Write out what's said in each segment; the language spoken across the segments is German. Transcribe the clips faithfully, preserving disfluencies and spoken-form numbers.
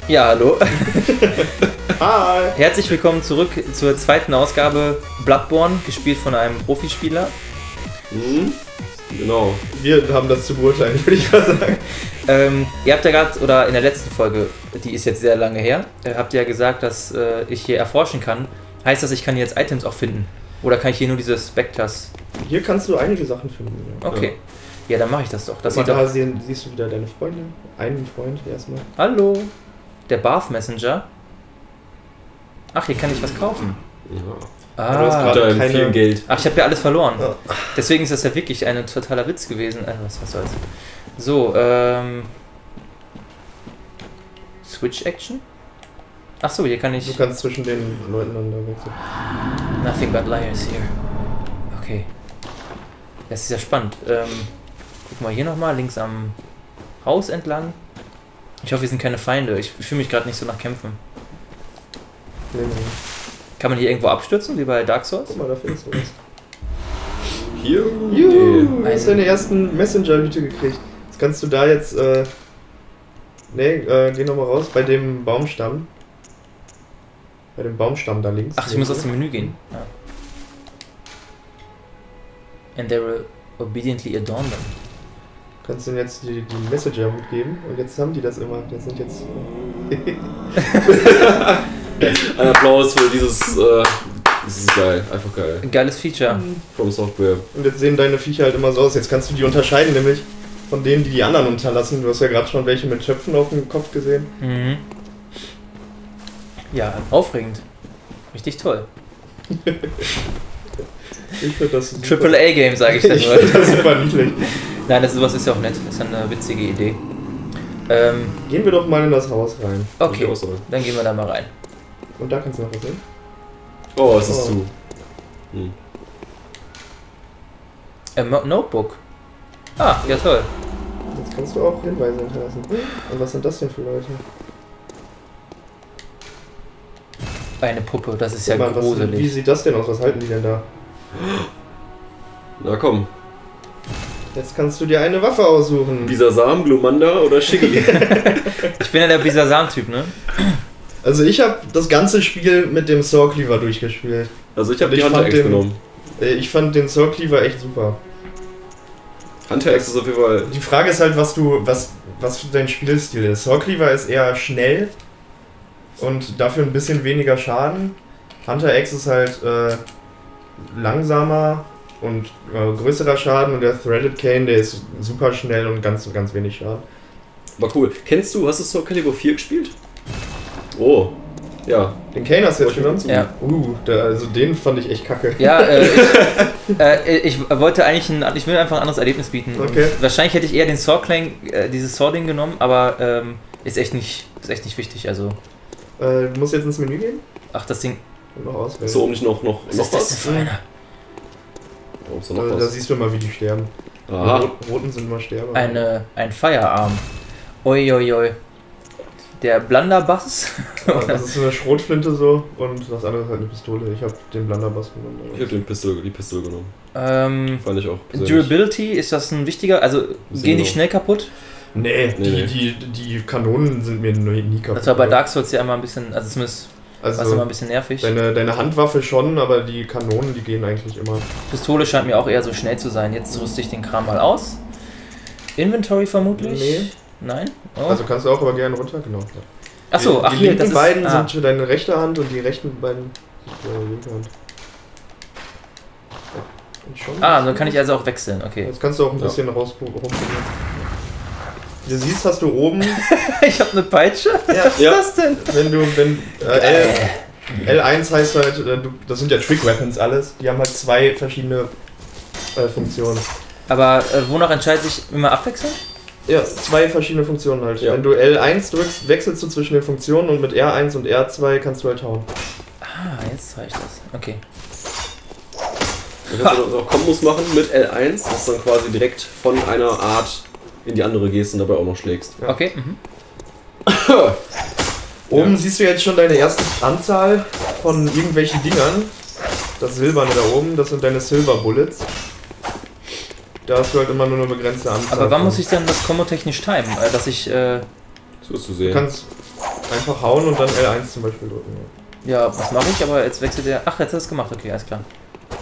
Ja, hallo. Hi. Herzlich willkommen zurück zur zweiten Ausgabe Bloodborne, gespielt von einem Profispieler. Mhm. Genau. Wir haben das zu beurteilen, würde ich mal sagen. Ähm, ihr habt ja gerade, oder in der letzten Folge, die ist jetzt sehr lange her, äh, habt ihr ja gesagt, dass äh, ich hier erforschen kann. Heißt das, ich kann jetzt Items auch finden? Oder kann ich hier nur diese Spectres? Hier kannst du einige Sachen finden. Ja. Okay. Ja, dann mache ich das doch. Das Guck sieht mal, doch... da sehen, siehst du wieder deine Freundin. Einen Freund erstmal. Hallo. Der Bath Messenger. Ach, hier kann ich was kaufen. Ja. Ah, du hast gerade keine... viel Geld. Ach, ich habe ja alles verloren. Ja. Deswegen ist das ja wirklich ein totaler Witz gewesen. Äh, was, was soll's. So, ähm... Switch Action? Ach so, hier kann ich... Du kannst zwischen den Leuten dann da wechseln. Nothing but liars here. Okay. Das ist ja spannend. Ähm, guck mal hier nochmal, links am Haus entlang. Ich hoffe, wir sind keine Feinde. Ich fühle mich gerade nicht so nach Kämpfen. Nee, nee. Kann man hier irgendwo abstürzen, wie bei Dark Souls? Guck mal, da findest du was. Hier? Juhu, du Nee. hast deine ersten Messenger-Hüte gekriegt. Jetzt kannst du da jetzt, äh... Nee, äh, geh nochmal raus, bei dem Baumstamm. Bei dem Baumstamm da links. Ach, ich muss aus dem Menü gehen. Ja. And they will obediently adorn them. Kannst du jetzt die, die Messenger mitgeben und jetzt haben die das immer. Das sind jetzt... Ein Applaus für dieses, äh, das ist geil, einfach geil. Ein geiles Feature. From Software. Und jetzt sehen deine Viecher halt immer so aus. Jetzt kannst du die unterscheiden, nämlich von denen, die die anderen unterlassen. Du hast ja gerade schon welche mit Töpfen auf dem Kopf gesehen. Mhm. Ja, aufregend. Richtig toll. Ich finde das super. Triple A Game, sage ich dann Ich nur. finde das super niedlich. Nein, das, sowas ist ja auch nett. Das ist eine witzige Idee. Ähm, Gehen wir doch mal in das Haus rein. okay, auch so. dann gehen wir da mal rein. Und da kannst du noch was sehen. Oh, es ist Oh. zu. Hm. Ein Mo- Notebook. Ah, ja toll. Jetzt kannst du auch Hinweise hinterlassen. Und was sind das denn für Leute? Eine Puppe, das ist ja Guck mal, was, wie gruselig. sieht das denn aus? Was halten die denn da? Na komm. Jetzt kannst du dir eine Waffe aussuchen. Bisasam, Glumanda oder Shiggy? Ich bin ja der Bisasam-Typ, ne? Also ich habe das ganze Spiel mit dem Saw Cleaver durchgespielt. Also ich habe Und die ich Hunter fand Axe den- genommen. Äh, Ich fand den Saw Cleaver echt super. Hunter Axe ist auf jeden Fall... Die Frage ist halt, was du, was, was dein Spielstil ist. Saw Cleaver ist eher schnell und dafür ein bisschen weniger Schaden. Hunter Axe ist halt äh, langsamer und äh, größerer Schaden und der Threaded Cane, der ist super schnell und ganz, ganz wenig Schaden. War cool. Kennst du, hast du Soul Calibur vier gespielt? Oh. Ja. Den Cane hast du jetzt Oh, ich genommen? bin Ja. Uh, der, also den fand ich echt kacke. Ja, äh, ich, äh, ich wollte eigentlich ein, ich will einfach ein anderes Erlebnis bieten. Okay. Und wahrscheinlich hätte ich eher den Saw-Clan, äh, dieses Saw-Ding genommen, aber ähm, ist echt nicht, ist echt nicht wichtig. Also, Äh, du musst jetzt ins Menü gehen ach, das Ding. und noch auswählen. So, um nicht noch, noch, Was noch ist das was? denn für einer? Oh, ist da noch Äh, da was? siehst du mal, wie die sterben. Die Aha. Rot- Roten sind immer Sterber. Eine, ein Firearm. Uiuiui. Der Blunderbuss. Ja, das ist so eine Schrotflinte so und das andere ist halt eine Pistole. Ich habe den Blunderbuss genommen. Ich habe den Pistol, die Pistole genommen. ähm, Fand ich auch. persönlich. Durability, ist das ein wichtiger? Also, gehen die Sino. schnell kaputt? Nee, Nee, die, nee. die, die Kanonen sind mir nie nie kaputt. Das war bei Dark Souls ja immer ein bisschen, also zumindest war es immer Also ein bisschen nervig. deine, deine Handwaffe schon, aber die Kanonen, die gehen eigentlich immer. Pistole scheint mir auch eher so schnell zu sein. Jetzt rüste ich den Kram mal aus. Inventory vermutlich? Nee. Nein? Oh. Also kannst du auch aber gerne runter, genau. Achso, die, ach die hier, linken das ist... beiden ah. sind für deine rechte Hand und die rechten beiden sind für deine linke Hand. Und schon Ah, dann kann ich also auch wechseln, okay. Jetzt kannst du auch ein Ja. bisschen raus rumprobieren. Wie du siehst, hast du oben, Ich habe eine Peitsche? ja, Was ist Ja. das denn? wenn du, wenn äh, L, L eins heißt halt, äh, du, das sind ja Trick Weapons alles, die haben halt zwei verschiedene äh, Funktionen. Aber äh, wonach entscheidet sich immer abwechseln? Ja, zwei verschiedene Funktionen halt. Ja. Wenn du L eins drückst, wechselst du zwischen den Funktionen und mit R eins und R zwei kannst du halt hauen. Ah, jetzt zeige ich das. Okay. Du kannst auch Kombos machen mit L eins, dass du dann quasi direkt von einer Art in die andere gehst und dabei auch noch schlägst. Ja. Okay. Mhm. Oben siehst du jetzt schon deine erste Anzahl von irgendwelchen Dingern. Das Silberne da oben, das sind deine Silver Bullets. Da hast du halt immer nur eine begrenzte Anzahl. Aber wann von- muss ich denn das kombotechnisch timen? Äh, dass ich, äh, Das wirst du Du sehen. kannst, Einfach hauen und dann L eins zum Beispiel drücken. Ja, was mache ich? Aber jetzt wechselt der... Ach, jetzt hat er es gemacht. Okay, alles klar.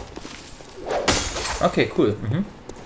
Okay, cool. Mhm.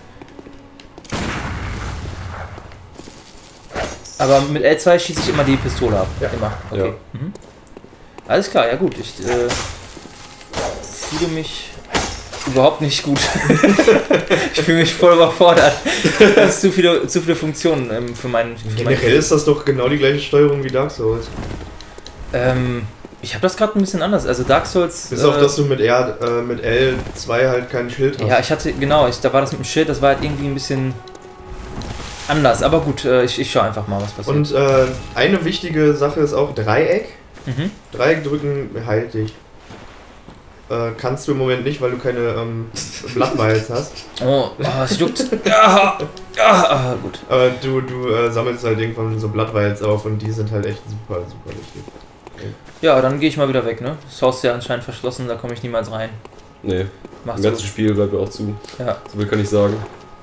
Aber mit L zwei schieße ich immer die Pistole ab. Ja. Immer. Okay. Ja. Mhm. Alles klar, ja gut. Ich äh, fühle mich überhaupt nicht gut. Ich fühle mich voll überfordert. Das ist zu viele, zu viele Funktionen ähm, für meinen... Für Generell meinen ist das doch genau die gleiche Steuerung wie Dark Souls. ähm, ich habe das gerade ein bisschen anders. Also Dark Souls... Bis auf, dass du mit, R, äh, mit L zwei halt kein Schild hast. Ja, ich hatte... Genau, ich, da war das mit dem Schild. Das war halt irgendwie ein bisschen... anders. Aber gut, äh, ich, ich schaue einfach mal, was passiert. Und äh, eine wichtige Sache ist auch Dreieck. Mhm. Dreieck drücken heilt dich. Äh, kannst du im Moment nicht, weil du keine ähm, Bloodvials hast. Oh, oh, es juckt. Ah, ah, ah, gut. Aber du, du äh, sammelst halt irgendwann so Bloodvials auf und die sind halt echt super, super wichtig. Okay. Ja, dann gehe ich mal wieder weg, ne? Das Haus ist ja anscheinend verschlossen, da komme ich niemals rein. Nee, Mach's das ganze gut. Spiel bleibt mir auch zu. Ja. So viel kann ich sagen.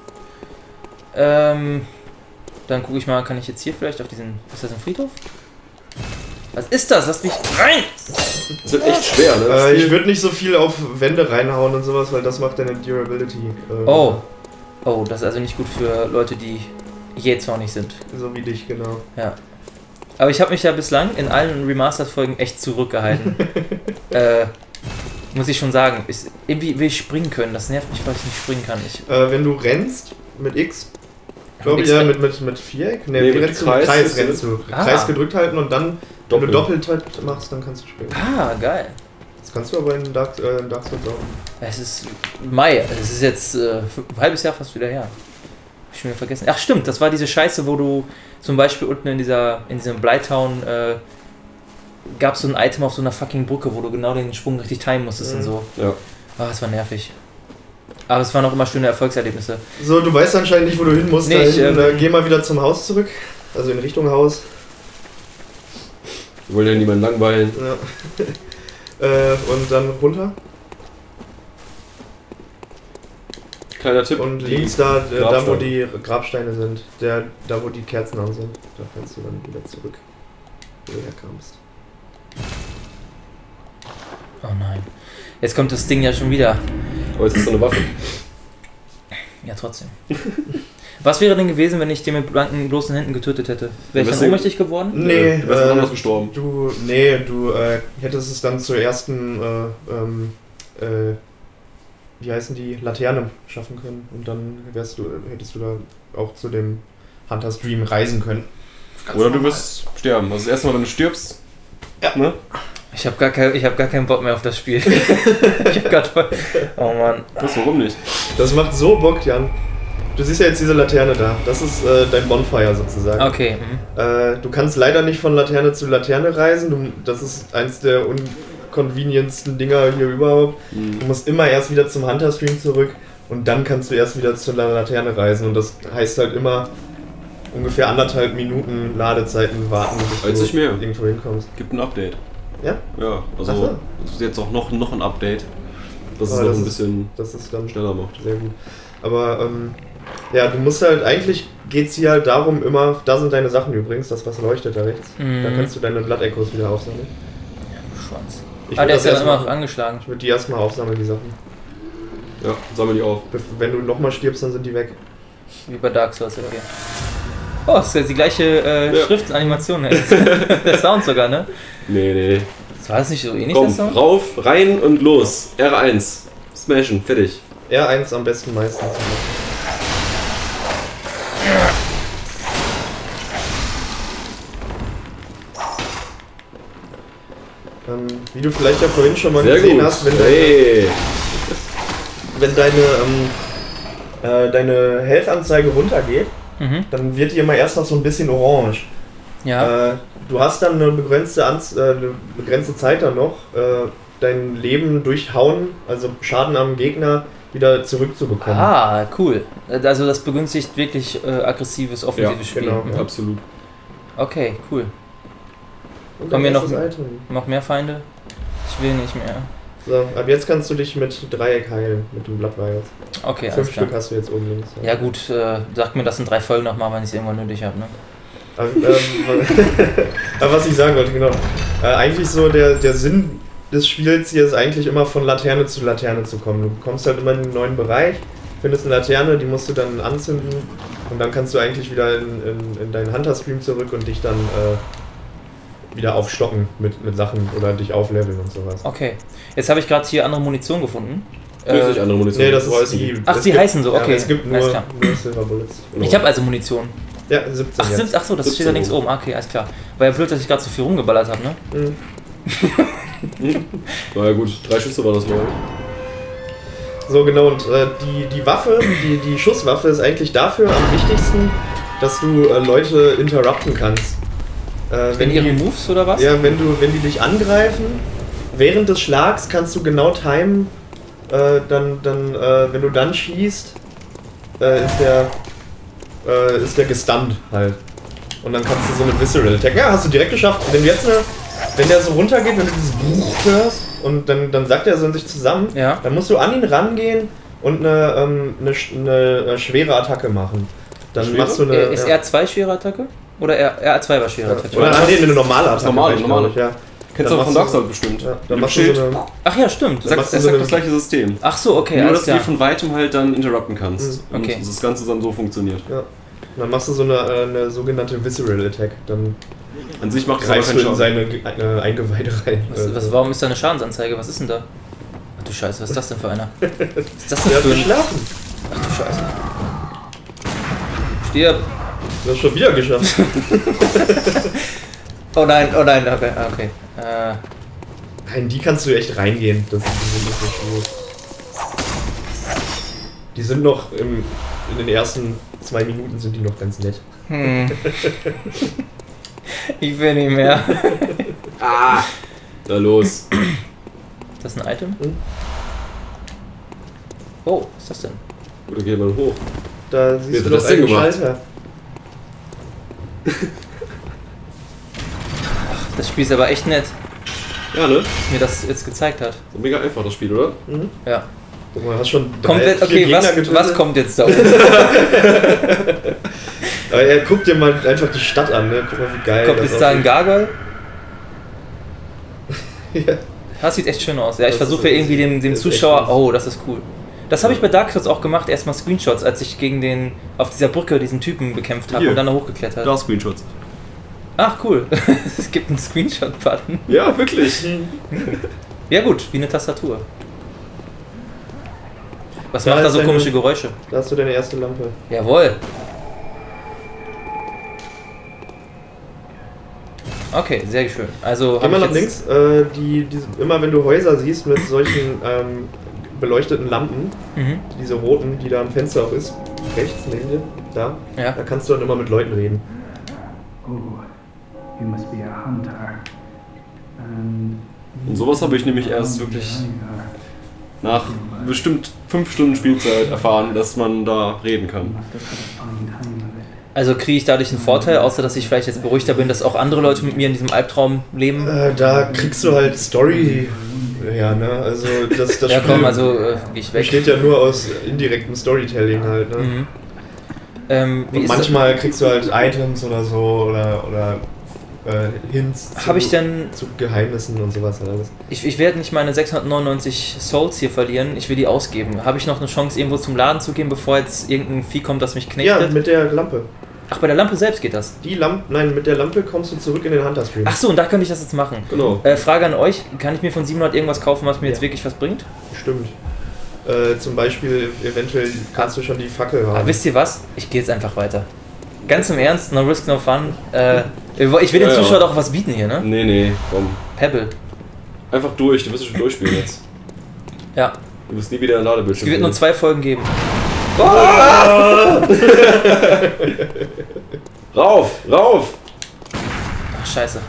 Ähm, dann gucke ich mal, kann ich jetzt hier vielleicht auf diesen... Ist das ein Friedhof? Was ist das? Lass mich rein! Das ist halt echt schwer, ne? Das Äh, ich Spiel- würde nicht so viel auf Wände reinhauen und sowas, weil das macht deine Durability. Äh, Oh. Oh, das ist also nicht gut für Leute, die jähzornig sind. So wie dich, genau. Ja. Aber ich habe mich ja bislang in allen Remastered-Folgen echt zurückgehalten. äh, muss ich schon sagen. Ich, irgendwie will ich springen können. Das nervt mich, weil ich nicht springen kann. Ich, Äh, wenn du rennst mit X, glaube ich, X- ja, mit, mit, mit Viereck? Nee, Nee, wie mit rennst du? Kreis Kreis ist rennst du. Ah. Kreis gedrückt halten und dann, wenn du Doppeltap machst, dann kannst du springen. ah, geil. Das kannst du aber in Dark, äh, in Dark Souls auch. Es ist Mai. Es ist jetzt äh, ein halbes Jahr fast wieder her. Hab ich schon wieder vergessen. Ach stimmt, das war diese Scheiße, wo du zum Beispiel unten in dieser in diesem Blytown äh, gab es so ein Item auf so einer fucking Brücke, wo du genau den Sprung richtig timen musstest Mhm. und so. Ja. Ah, das war nervig. Aber es waren auch immer schöne Erfolgserlebnisse. So, du weißt anscheinend nicht, wo du hin musst. Nee, da ich, hinten, ähm, äh, geh mal wieder zum Haus zurück. Also in Richtung Haus. Wir wollen ja niemanden langweilen. Ja. äh, und dann runter. Kleiner Tipp. Und die links da, äh, da wo Grabsteine. die Grabsteine sind. Der, da wo die Kerzen an sind. Da kannst du dann wieder zurück, wo du herkamst. Oh nein. Jetzt kommt das Ding ja schon wieder. Aber jetzt ist so eine Waffe. Ja, trotzdem. Was wäre denn gewesen, wenn ich den mit blanken, bloßen Händen getötet hätte? Wäre ich Wärst dann du- ohnmächtig geworden? Nee, du wärst äh, anders gestorben. Du, nee, du äh, hättest es dann zur ersten, äh, ähm, äh, wie heißen die, Laterne schaffen können. Und dann wärst du, hättest du da auch zu dem Hunters Dream reisen können. Ganz Oder du normal. wirst sterben. Also das erste Mal, wenn du stirbst. Ja. Ne? Ich habe gar, kein, ich hab gar keinen Bock mehr auf das Spiel. Ich hab grad voll... Oh Mann. Was, warum nicht? Das macht so Bock, Jan. Du siehst ja jetzt diese Laterne da. Das ist äh, dein Bonfire sozusagen. Okay. Mhm. Äh, du kannst leider nicht von Laterne zu Laterne reisen. Du, das ist eins der unconvenientsten Dinger hier überhaupt. Hm. Du musst immer erst wieder zum Hunter-Stream zurück und dann kannst du erst wieder zur Laterne reisen. Und das heißt halt immer ungefähr anderthalb Minuten Ladezeiten warten, bis Als du nicht mehr. irgendwo hinkommst. Gibt ein Update. Ja? Ja, also Ach so. es ist jetzt auch noch, noch ein Update, das es Aber noch das ein ist- bisschen Das ist dann schneller macht. sehr gut. Aber ähm, ja, du musst halt, eigentlich geht's hier halt darum immer, da sind deine Sachen übrigens, das was leuchtet da rechts. Mhm. Da kannst du deine Blood Echoes wieder aufsammeln. Schwanz. Ich Ah, würd der das ist ja erst immer mal- noch angeschlagen. Ich würde die erstmal aufsammeln, die Sachen. Ja, sammel die auf. Bef- Wenn du nochmal stirbst, dann sind die weg. Wie bei Dark Souls, okay. Oh, das ist jetzt die gleiche äh, Ja. Schriftanimation. Ne? Der Sound sogar, ne? Nee, nee. Das war das nicht so ähnlich, Komm, der Sound? rauf, rein und los. R eins. Smashen, fertig. R eins am besten meistens. Ähm, wie du vielleicht ja vorhin schon mal Sehr gesehen gut. hast, wenn deine, Hey. wenn deine, ähm, äh, deine Health-Anzeige runtergeht, Mhm. dann wird die immer erst noch so ein bisschen orange. Ja. Äh, du hast dann eine begrenzte, Anz äh, eine begrenzte Zeit dann noch, äh, dein Leben durch Hauen, also Schaden am Gegner, wieder zurückzubekommen. Ah, cool. Also das begünstigt wirklich äh, aggressives, offensives Ja, Spiel. genau. Ja. Absolut. Okay, cool. Und Kommen dann hier ist noch- das Item. Noch mehr Feinde? Ich will nicht mehr. So, ab jetzt kannst du dich mit Dreieck heilen, mit dem Bloodvials. Okay, alles Fünf klar. Stück hast du jetzt oben links. Ja gut, äh, sag mir das in drei Folgen nochmal, wenn ich es irgendwann nötig habe, ne? Aber, ähm, aber was ich sagen wollte, genau. Äh, eigentlich so der, der Sinn des Spiels hier ist eigentlich immer von Laterne zu Laterne zu kommen. Du kommst halt immer in einen neuen Bereich, findest eine Laterne, die musst du dann anzünden und dann kannst du eigentlich wieder in, in, in deinen Hunter-Stream zurück und dich dann äh, wieder aufstocken mit, mit Sachen oder dich aufleveln und sowas. Okay. Jetzt habe ich gerade hier andere Munition gefunden. Äh, nicht andere Munition. Nee, das ist heißen die... Ach, die gibt, heißen so, okay. Ja, es gibt nur, Alles klar. nur Silver Bullets. Ich habe also Munition. Ja, siebzehn Ach, jetzt. sind, ach so, das steht da links oben. Okay, alles klar. War ja blöd, dass ich gerade so viel rumgeballert habe, ne? Mhm. Na ja gut, drei Schüsse war das mal. So genau, und äh, die, die Waffe, die, die Schusswaffe ist eigentlich dafür am wichtigsten, dass du äh, Leute interrupten kannst. Äh, In die, ihre Moves oder was? Ja, wenn du, wenn die dich angreifen, während des Schlags kannst du genau timen, äh, dann, dann, äh, wenn du dann schießt, äh, ist der, äh, ist der gestunt halt. Und dann kannst du so eine Visceral Attack, ja, hast du direkt geschafft. Wenn du jetzt eine, wenn der so runtergeht, wenn du dieses Buch hörst und dann, dann sagt er, sollen sich zusammen, Ja. dann musst du an ihn rangehen und eine, ähm, eine, eine, eine schwere Attacke machen. Dann Schwere? machst du eine. Äh, Ist ja. R zwei schwere Attacke? Oder R A zwei war schwere Attacke? Oder ah, nee, eine normale Attacke. normale, vielleicht, normale. glaub ich, ja. Kennst Dann du auch von machst Dark Souls bestimmt. Ja, Mit dann dem machst du Schild. so eine. Ach ja, stimmt. Dann Sagt, machst du es so sagt eine- das gleiche System. Ach so, okay, Nur, alles dass du die klar. von weitem halt dann interrupten kannst. Mhm. Und Okay. das Ganze dann so funktioniert. Ja. Dann machst du so eine, äh, eine sogenannte Visceral Attack. Dann An sich macht es aber greifst keinen du in Schaden. seine äh, Eingeweide rein. Was, was, warum ist da eine Schadensanzeige? Was ist denn da? Ach du Scheiße, was ist das denn für einer? Was ist das denn Der hat für ein... geschlafen. Ach du Scheiße. Stirb. Du hast schon wieder geschafft. Oh nein, oh nein, okay, okay. Äh, Nein, die kannst du echt reingehen. Das ist die sind nicht so schwierig. Die sind noch im, in den ersten zwei Minuten sind die noch ganz nett. hm. Ich will nicht mehr. Ah! Na los. Das ist ein Item? Hm? Oh, was ist das denn? Oder geh mal hoch. Da Wie siehst hat du er das doch denn einen gemacht? Schalter. Das Spiel ist aber echt nett, Ja, ne? dass mir das jetzt gezeigt hat. So mega einfach das Spiel, oder? Mhm. Ja. Guck mal, hast schon drei, Komplett, vier okay, Gegner was, getötet. was kommt jetzt da oben? Aber er guckt dir mal einfach die Stadt an, ne? Guck mal, wie geil Kommt das jetzt da ein aussieht. Gargoyle? Ja. Das sieht echt schön aus. Ja, ich Das versuche ist- irgendwie dem, dem das ist echt Zuschauer... nice. Oh, das ist cool. Das habe ich bei Dark Souls auch gemacht, erstmal Screenshots, als ich gegen den... auf dieser Brücke diesen Typen bekämpft habe Hier. und dann da hochgeklettert. Da Screenshots. Ach, cool. Es gibt einen Screenshot-Button. Ja, wirklich. Ja gut, wie eine Tastatur. Was Da macht da ist so eine- komische Geräusche? Da hast du deine erste Lampe. Jawohl. Okay, sehr schön. Also Geh hab mal ich nach jetzt- links. Äh, die, die, immer wenn du Häuser siehst mit solchen ähm, beleuchteten Lampen, Mhm. diese roten, die da am Fenster auch ist, rechts neben dir, da, Ja. da kannst du dann immer mit Leuten reden. Oh, you must be a hunter. And Und sowas habe ich nämlich erst wirklich nach bestimmt fünf Stunden Spielzeit erfahren, dass man da reden kann. Also kriege ich dadurch einen Vorteil, außer dass ich vielleicht jetzt beruhigter bin, dass auch andere Leute mit mir in diesem Albtraum leben? Äh, da kriegst du halt Story her, ne? Also das, das Ja Spiel komm, also äh, gehe ich weg. besteht ja nur aus indirektem Storytelling halt, ne? Mhm. Ähm, wie Und ist manchmal kriegst du halt Items oder so oder, oder äh, Hints zu, Habe ich denn... zu Geheimnissen und sowas halt alles. Ich, ich werde nicht meine sechshundertneunundneunzig Souls hier verlieren, ich will die ausgeben. Habe ich noch eine Chance, irgendwo zum Laden zu gehen, bevor jetzt irgendein Vieh kommt, das mich Ja, knechtet? mit der Lampe. Ach, bei der Lampe selbst geht das? Die Lampe, nein, mit der Lampe kommst du zurück in den Hunter-Stream. Ach so, und da könnte ich das jetzt machen. Genau. Äh, Frage an euch, kann ich mir von siebenhundert irgendwas kaufen, was mir jetzt Ja. wirklich was bringt? Stimmt. Äh, zum Beispiel, eventuell kannst du schon die Fackel haben. Aber wisst ihr was? Ich gehe jetzt einfach weiter. Ganz im Ernst, no risk, no fun. Äh, ich will den Ja, ja. Zuschauern doch was bieten hier, ne? Nee, nee, komm. Pebble. Einfach durch, du wirst es schon durchspielen jetzt. Ja, Du wirst nie wieder ein es Ladebildschirm wird nur sehen. zwei Folgen geben. Rauf, rauf! Ach, scheiße.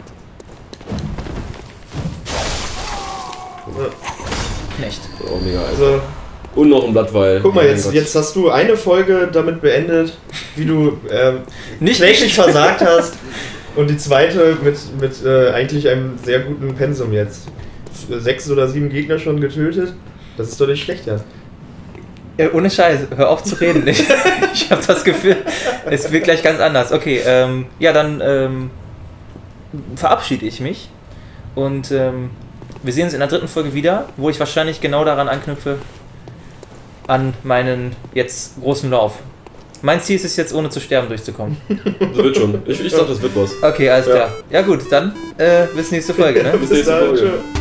Knecht. Oh, mega, Alter. Also, Und noch ein Blattweil. guck mal, Mein jetzt, Gott. jetzt hast du eine Folge damit beendet, wie du ähm, Nicht kläglich versagt hast. Und die zweite mit, mit äh, eigentlich einem sehr guten Pensum jetzt. Sechs oder sieben Gegner schon getötet. Das ist doch nicht schlecht, ja. Ja, ohne Scheiß, hör auf zu reden. Ich, ich habe das Gefühl, Es wird gleich ganz anders. Okay, ähm, ja, dann ähm, verabschiede ich mich und ähm, wir sehen uns in der dritten Folge wieder, wo ich wahrscheinlich genau daran anknüpfe, an meinen jetzt großen Lauf. Mein Ziel ist es jetzt, ohne zu sterben durchzukommen. Das wird schon. Ich, ich sag, das wird was. Okay, alles Ja. klar. Ja gut, dann äh, bis nächste Folge. Ne? Bis nächste Folge.